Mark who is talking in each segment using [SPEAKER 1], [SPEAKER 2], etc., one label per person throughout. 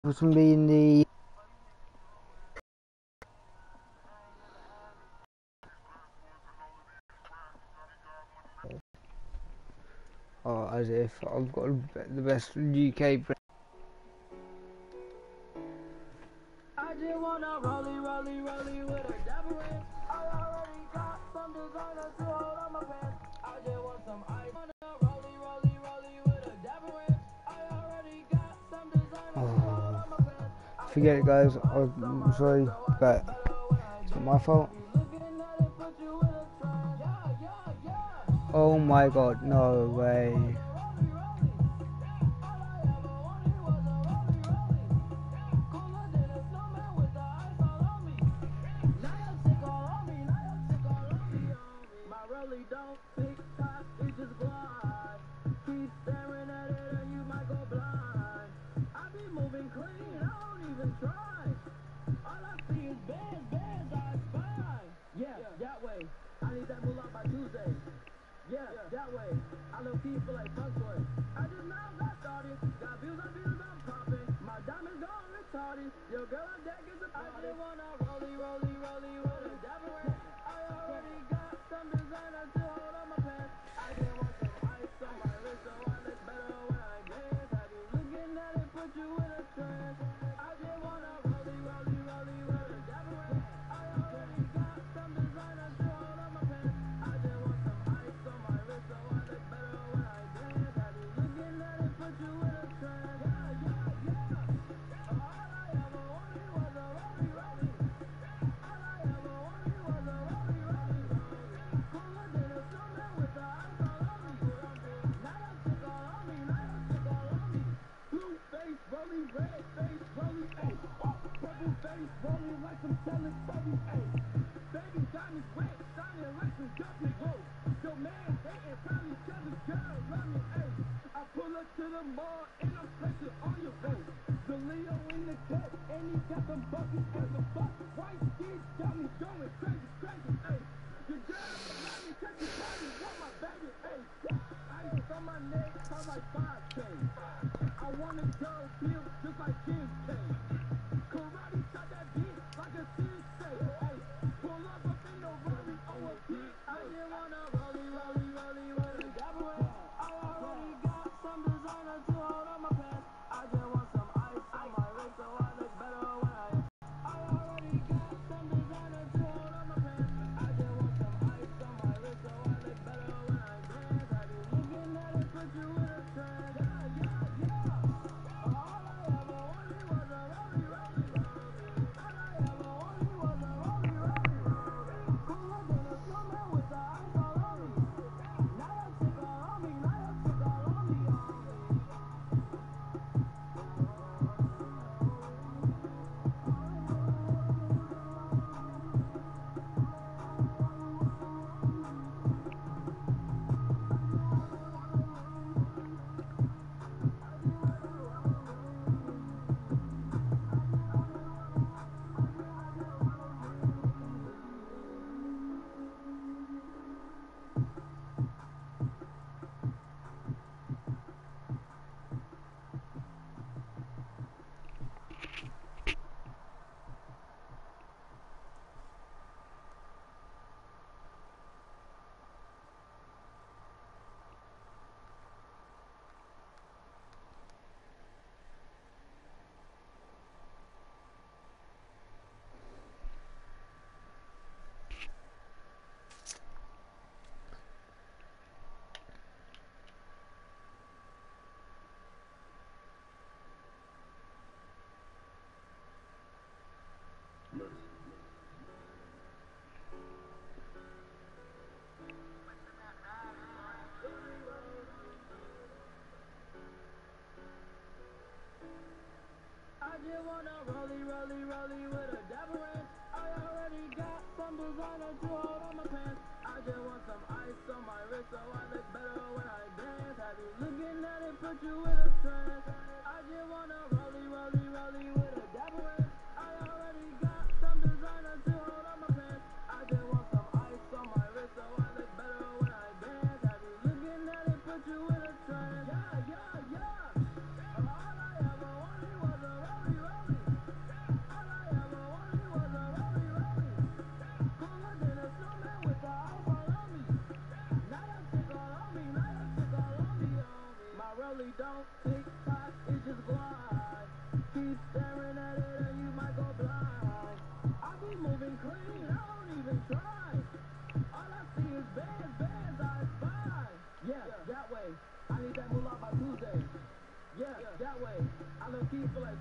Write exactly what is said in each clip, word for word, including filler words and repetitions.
[SPEAKER 1] for being the oh, as if I've got the best U K brand. I just wanna rollie, rollie, rollie with a dapper ranch. I already got some designer to hold on my pants. I just want some ice. Rollie, rollie, rollie with a dapper ranch. I already got some designer to hold on my pants. Forget it, guys. I'm sorry, but it's not my fault. Oh my god, no way.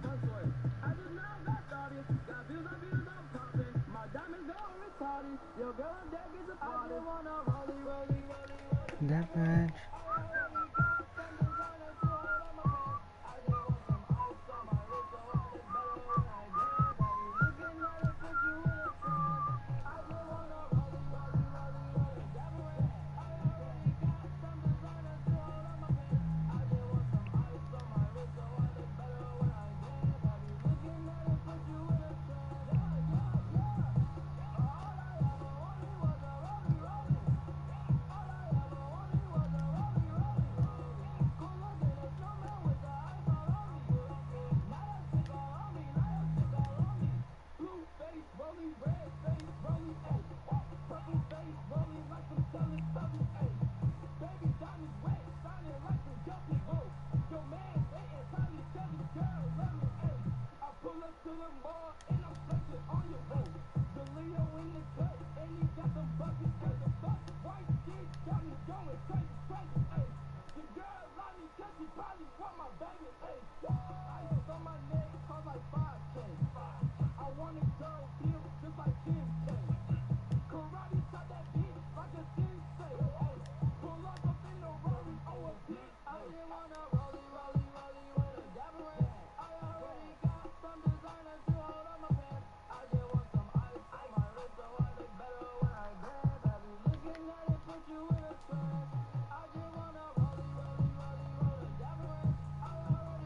[SPEAKER 1] I just now got started. Got views on views, I'm popping. My diamonds go retarded. Your girl on deck is a party. I just wanna rollie, rollie, rollie, rollie.
[SPEAKER 2] That much.
[SPEAKER 1] I already got some designer to hold on my pants. I just want some ice on my wrist, so I look better when I dance. I be looking at it, put you in a trance. I just wanna rollie, rollie, rollie, rollie. Dapper it. I already got some designer to hold on my pants. I just want some ice on my wrist, so I look better when I dance. I be looking at it, put you in a trance. Yeah, yeah, yeah. All I ever wanted was a rollie, rollie. All I ever wanted was a rollie, rollie, rollie. Cool looking a snowman with the ice all on me. Now that chick all on me, now that chick all on me. Blue face rollie, red face rollie, ayy. Purple face rollie like some Teletubbies, ayy. Baby diamonds wet, shining like some Guppy, whoa. Your man hating probably 'cause his girl love me, ayy. I pull up to the mall and I'm flexing on your boat. The Leo in the cut and he got them buckets, ayy. The fuck white shit got me going crazy, crazy, ayy. The girl love me 'cause she probably want my baby, ayy. Ice on my neck cost like five K. I want a girl built just like Kim K. Karate chop that bitch like a sensei, ayy. Pull up up in the rollie, oh a bitch. I just wanna rollie, rollie, rollie with a dapper ranch. I already got some designer to hold on my pants. I just want some ice on my wrist, so I look better when I dance. I be looking at it, put you in a trance. I just wanna rollie, rollie, rollie with a dapper ranch. I already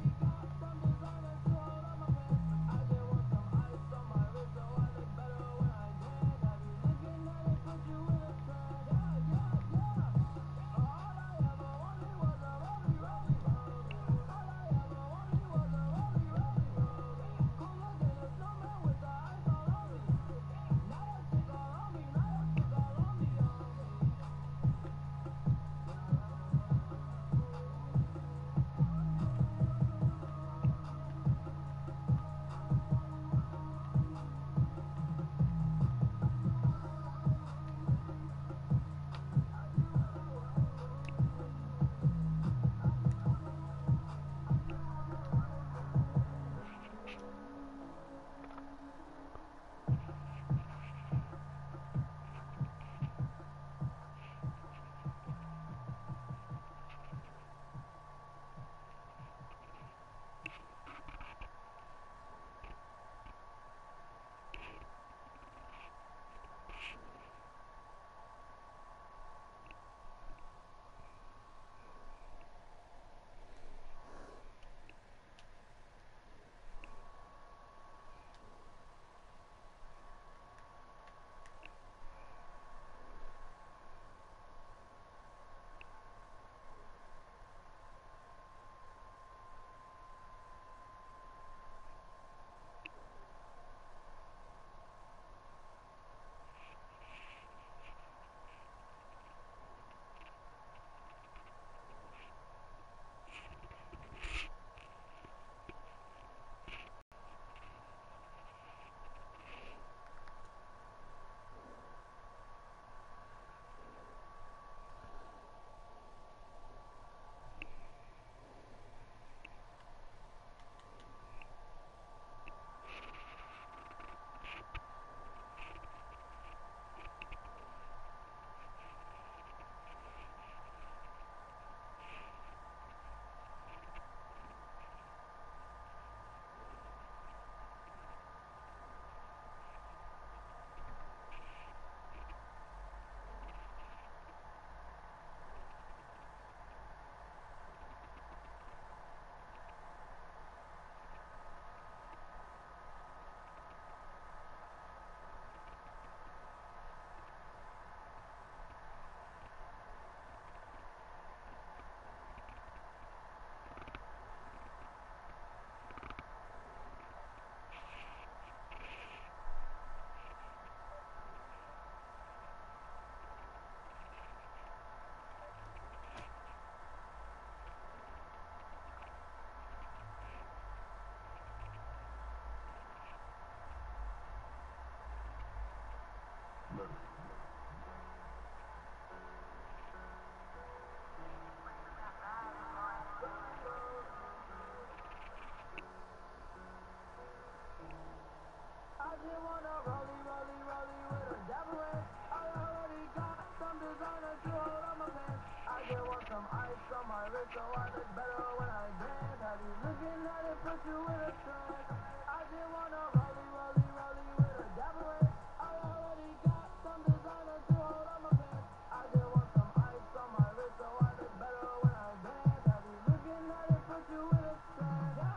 [SPEAKER 1] put you in a trance. I just wanna rollie, rollie, rollie with a dapper ranch. I already got some designer to hold on my pants. I just want some ice on my wrist so I look better when I dance. Have you looking at it, put you in a trance. Yeah.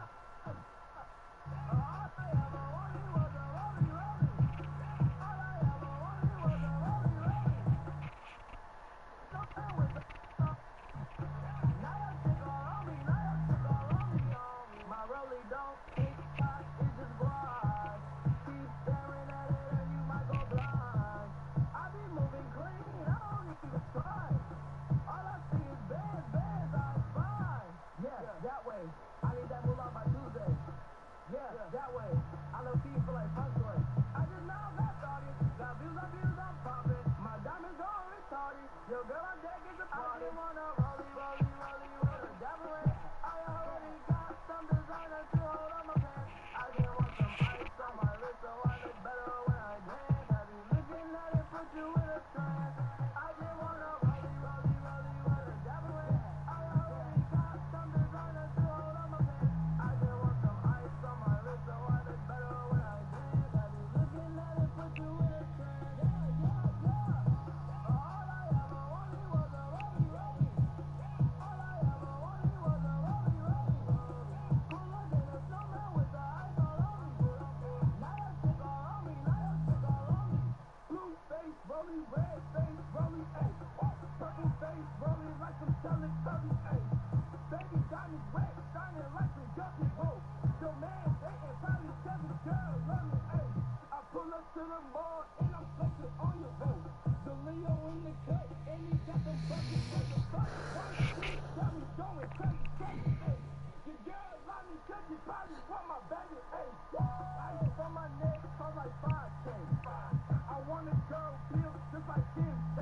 [SPEAKER 1] All I ever wanted was a rollie, rollie. All I ever wanted was a rollie, rollie. Something with the now your chick all on me, now your chick all on me, on me. My rollie don't tick tock, it just glide. Keep staring at it and you might go blind. I be moving clean, I don't even try. All I see is bands, bands, I spy. Yeah, that way. I need that moolah by Tuesday. Yeah, that way. I love feet for like fun toy. I just now got started. Got views on views, I'm popping. My diamonds all retarded. Yo, girl, I'm dead, get the party. I just wanna rollie, rollie, rollie with a dapper ranch. I already got some designer to hold on my pants. I just want some ice on my wrist so I look better when I dance. Have you looking at it, put you in a trance. I just wanna rollie, rollie, rollie with a dapper ranch. I already got some designer to hold on my pants. I just want some ice on my wrist so I look better when I dance. Have you looking at it, put you in a trance. Yeah, yeah, yeah. All I ever wanted was a rollie, rollie. All I ever wanted was a rollie, rollie. Cooler than a snowman with the ice all on me. Now your chick all on me, now your chick all on me. Blue face rollie, red face rollie, ayy. Purple face rollie like some Teletubbies, ayy. Baby diamonds wet, shining like some Guppy, whoa. Your man dating probably seven girls, love me, ayy. I pull up to the mall and I'm flexing on your hoe. The Leo in the cut and he got them buckets, what the fuck? One, two, got me going crazy, crazy, ayy. Your girl love me cause she probably want my baby, ayy. Ice on my neck cost like five K. I want a girl built just like Kim K.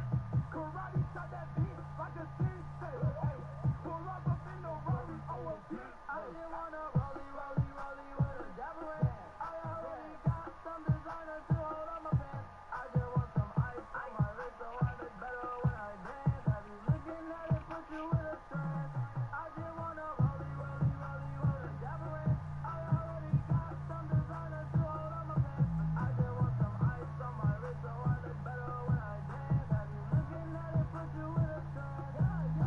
[SPEAKER 1] Karate shot that bitch like a sensei, ayy. Pull up up in the rollie, oh a bitch. I just wanna rollie, rollie, rollie with a dapper ranch. I already got some designer to hold on my pants. I just want some ice on my wrist so I look better when I dance. Have you looking at it, put you in a trance. I just wanna rollie, rollie, rollie with a dapper ranch. I already got some designer to hold on my pants. I just want some ice on my wrist so I look better when I dance. Have you looking at it, put you in a trance. Yeah,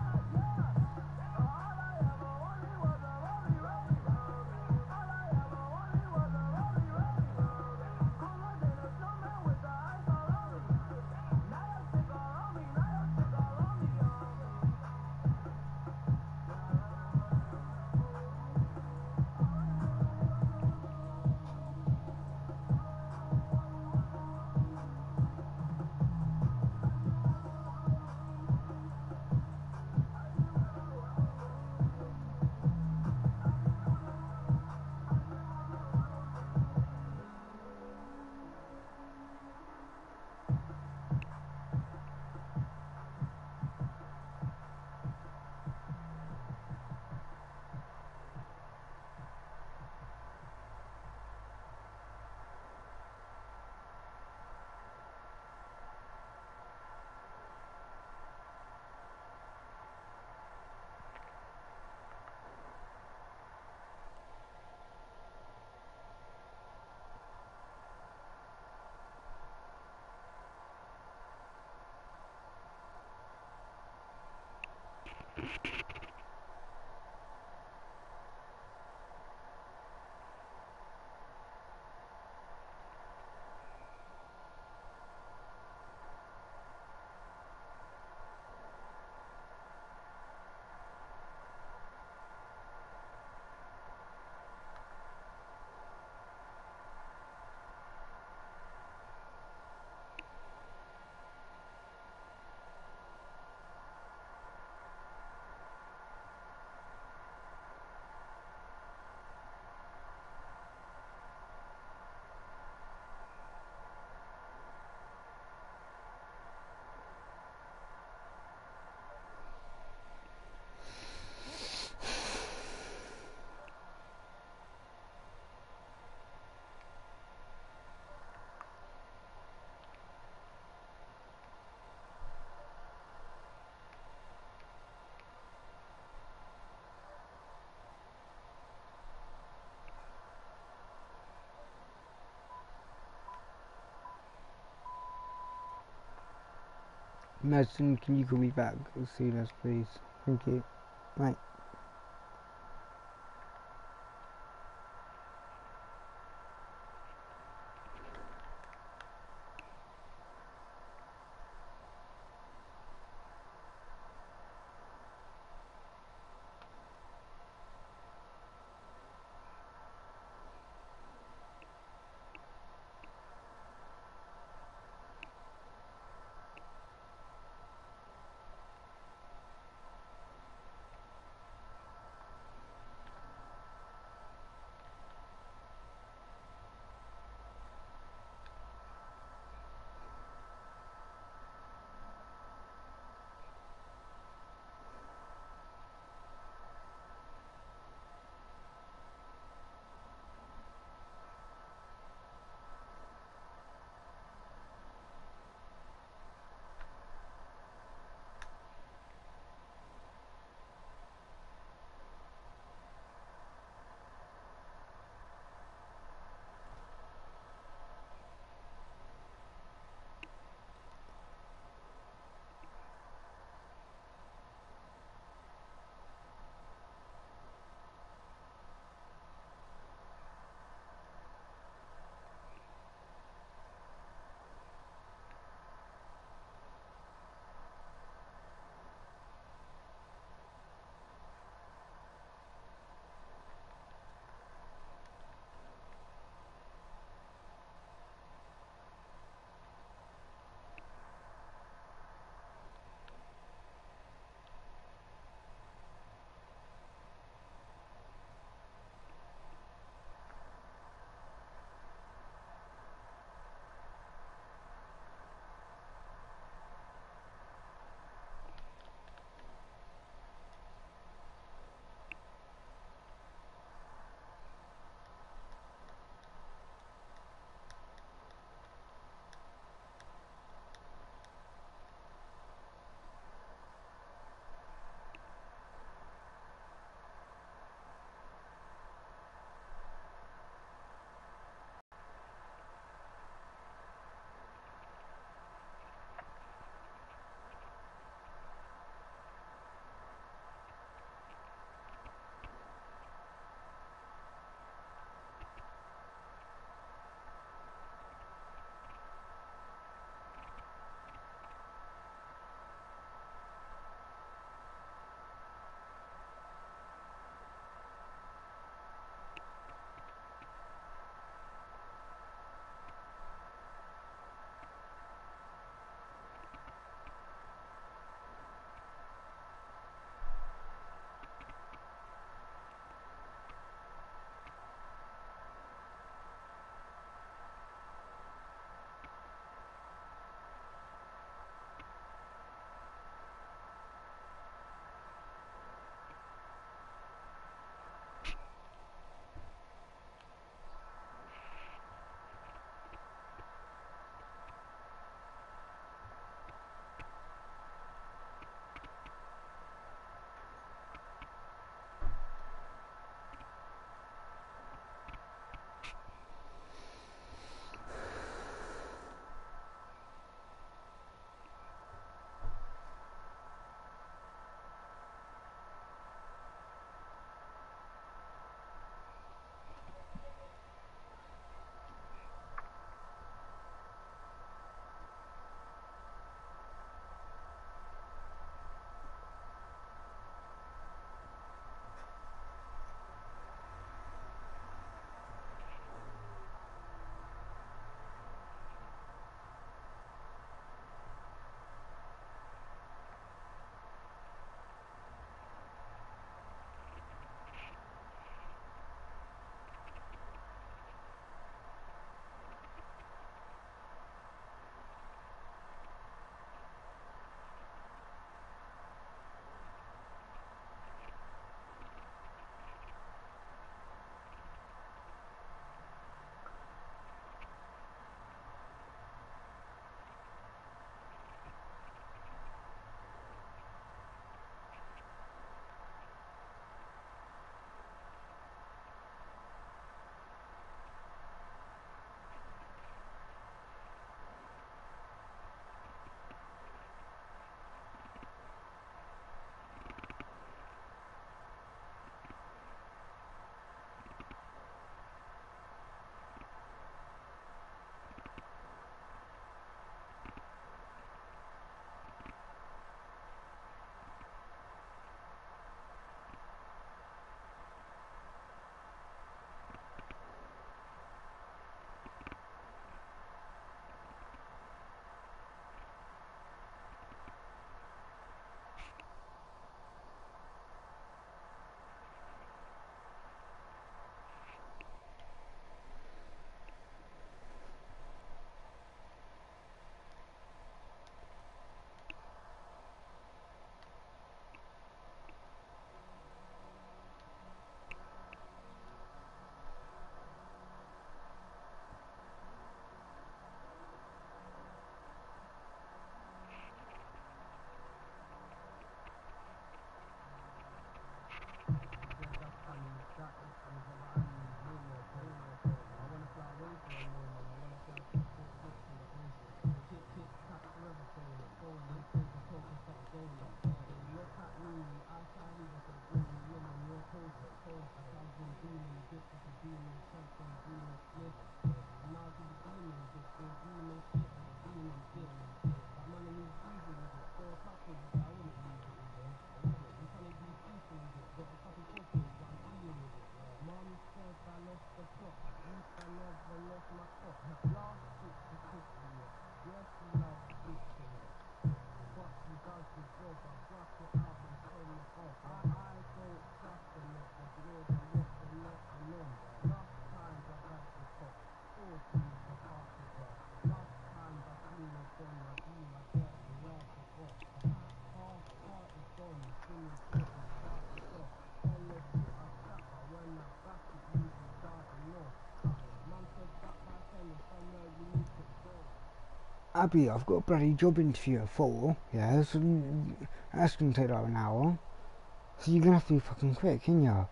[SPEAKER 2] Madison, can you call me back as soon as, please? Thank you. Right.
[SPEAKER 1] slip. Now to the demons, it's still demon shit, but the demon dip. That money is easy with it. Throw a couple, but I wouldn't use it with it. I love it. I'm trying to be peaceful with it. Got a couple questions, but I'm dealing with it. Mum said I lost the plot. At least I never lost my spot. Last six to six years. Yes, he loves bitching it. But he does the job. I brush it out and turn it off. I, I don't trust them yet. The bread and what they're letting on. Last times I've had the top. Forces to pass it off. Last times I've seen it gone. I do my best to laugh it off. Half heart is gone. Finish it and start it off. Hello to a scrapper. When I back it usually starting off. Mum said back by ten is somewhere we need to go.
[SPEAKER 2] Abby, I've got a bloody job interview at four, yeah, so that's gonna take like an hour. So you're gonna have to be fucking quick, ain't ya?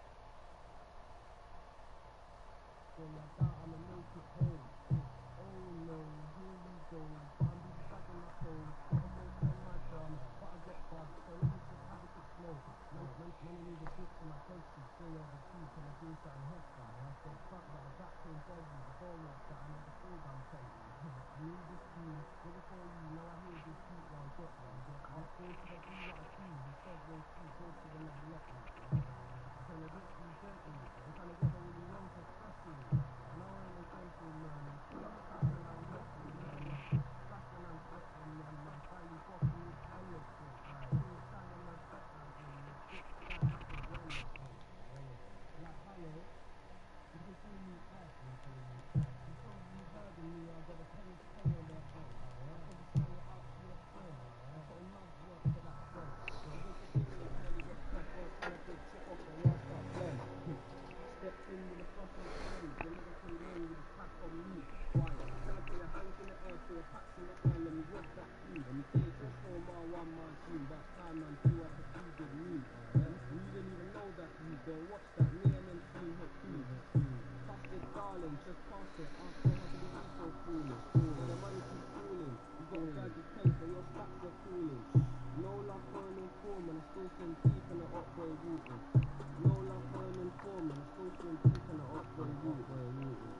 [SPEAKER 1] Then I doubt I'ma make it home. Oh no, here we go. I'm be bagging my clothes. Gotta go turn my drum. But I get buzzed, so let me just have a quick smoke. Man, man, man, I need a bitch for my dodgy. Stay over two till I do something hefty. So fuck that, the back pain dodgy. The door walks out, I know the full gun tempty. I need this key, ready for you. Now I hear this beat one, get one, get one. I'll go to the D what I see. He said roll two, go to the next let me. I'm trying to get you gently. I'm trying to get the all you want to stressing. No, I ain't a gentleman. Stop when I'm wetting them. Stop when I'm sweating them. I'm finally dropping this anything. Aye. Still standing my sweat like in the bitch that happened when it came. Like, hello. You can call me Ed. You can call me Ed. You probably heard of me. I got a penny penny on their head. I probably sang it out to your friend. I'm putting mad work for that friend. Yeah, break the cigarette, you nearly get stuck. Work till I take shit off and work start blend. Stepped in with a fucking pen. They never came in with a crack on me. Why? Can I put your hands in the air, throw your packs in the air, let me rub that through. Let me take just for my one man team. That time man threw up a few good memes. And you didn't even know that you don't watch that. Me and them team hit two. Pass it, darling, just pass it. Ask her how could it be so foolish. When the money keeps falling, you got a bag of cakes and your stacks are cooling. No love for an informant, I still swim deep in the Otway waters. No love for an informant, I still swim deep in the Otway waters.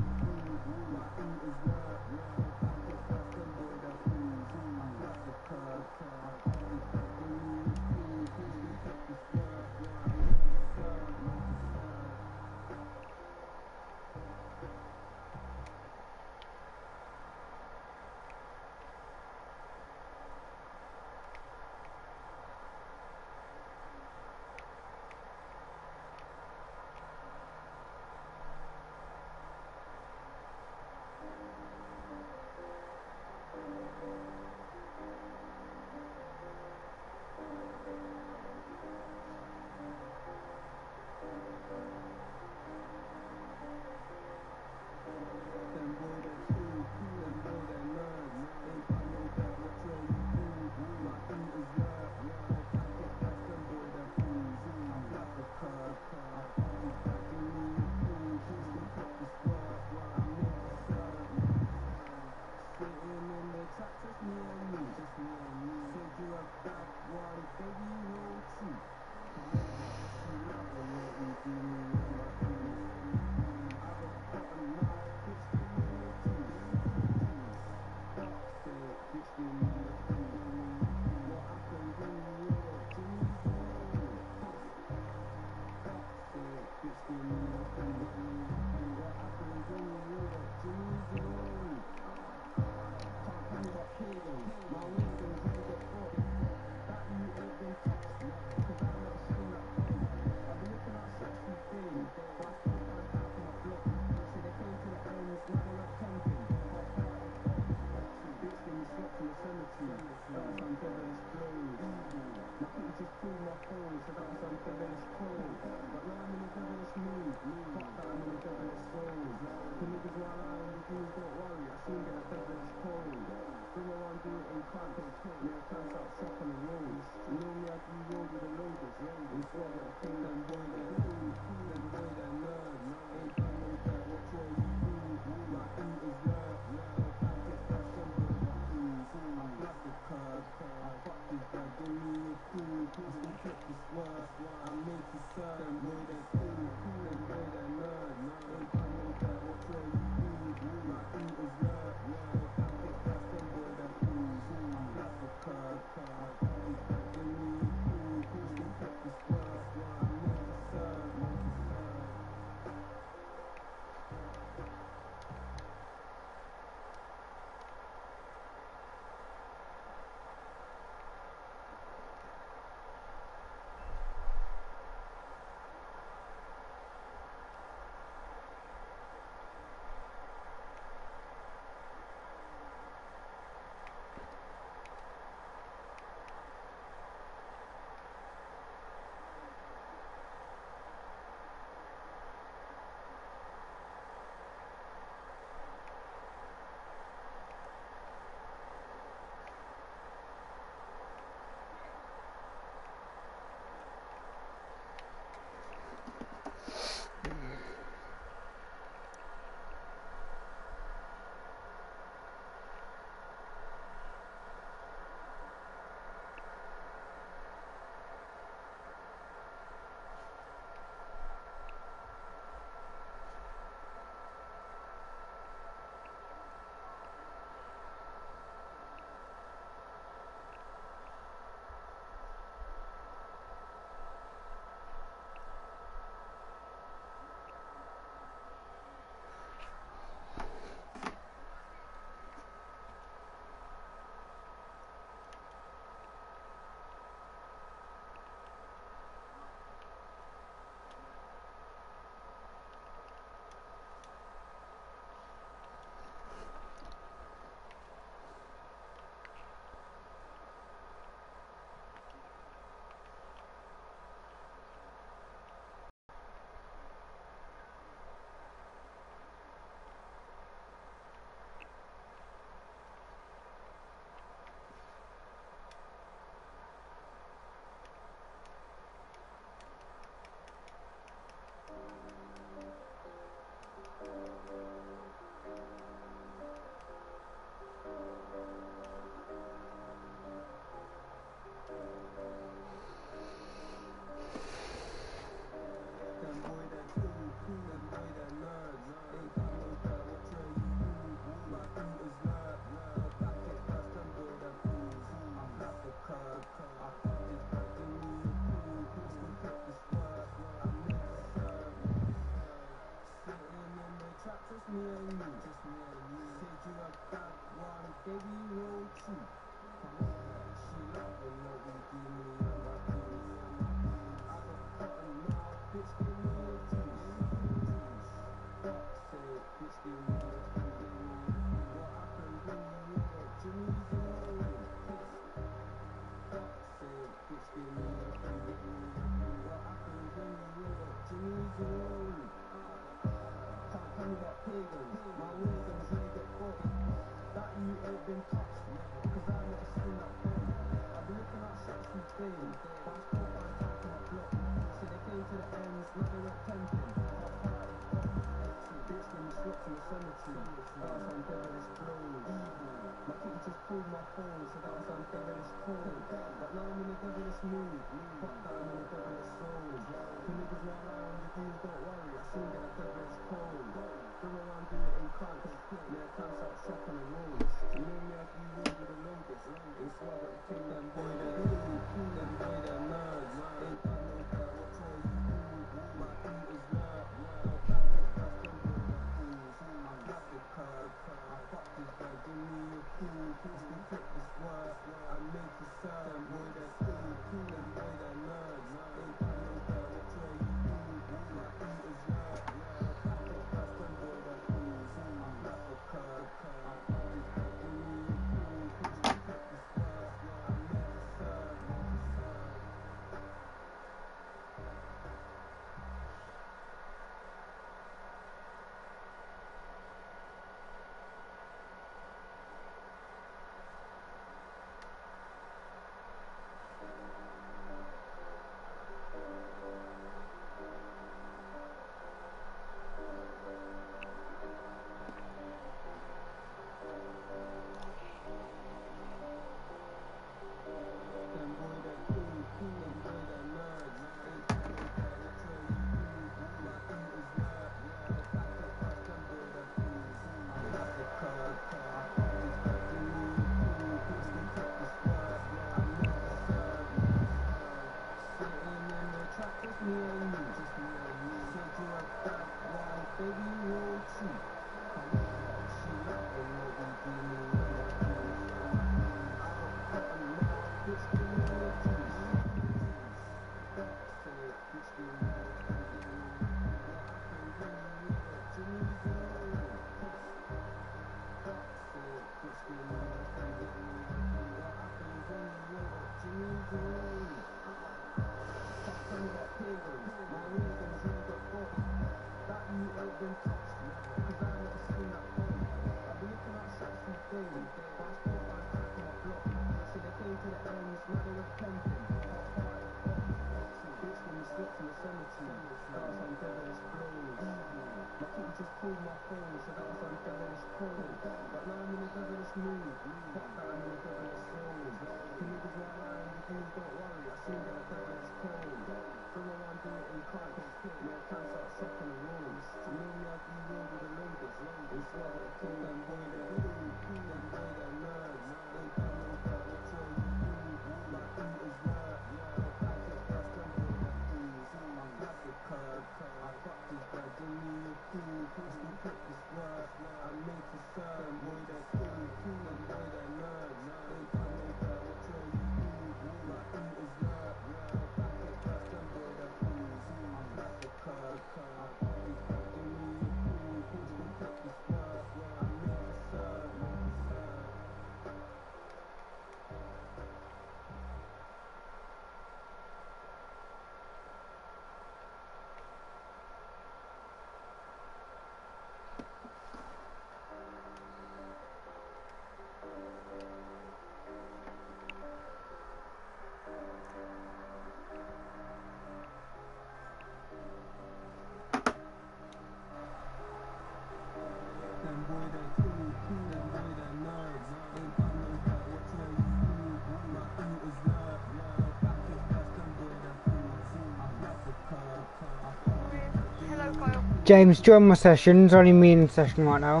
[SPEAKER 2] James, join my sessions. Only me in the session right now.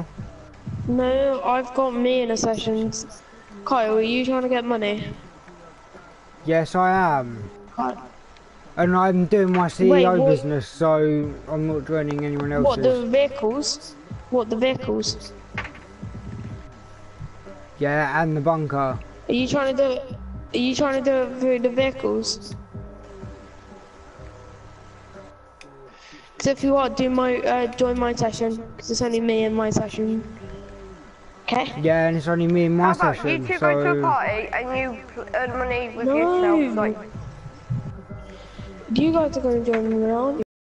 [SPEAKER 3] No, I've got me in a session. Kyle, are you trying to get money?
[SPEAKER 2] Yes, I am.
[SPEAKER 3] Kyle.
[SPEAKER 2] And I'm doing my C E O
[SPEAKER 3] Wait, what-
[SPEAKER 2] business, so I'm not joining anyone else's.
[SPEAKER 3] What, the vehicles? What, the vehicles?
[SPEAKER 2] Yeah, and the bunker.
[SPEAKER 3] Are you trying to do it? Are you trying to do it through the vehicles? Because if you are, do my uh, join my session. Because it's only me and my session. Okay.
[SPEAKER 2] Yeah, and it's only me and my
[SPEAKER 4] How about
[SPEAKER 2] session,
[SPEAKER 4] you two
[SPEAKER 2] so...
[SPEAKER 4] go to a party and you earn money with
[SPEAKER 3] No.
[SPEAKER 4] yourself? Like,
[SPEAKER 3] You guys are going to join me now.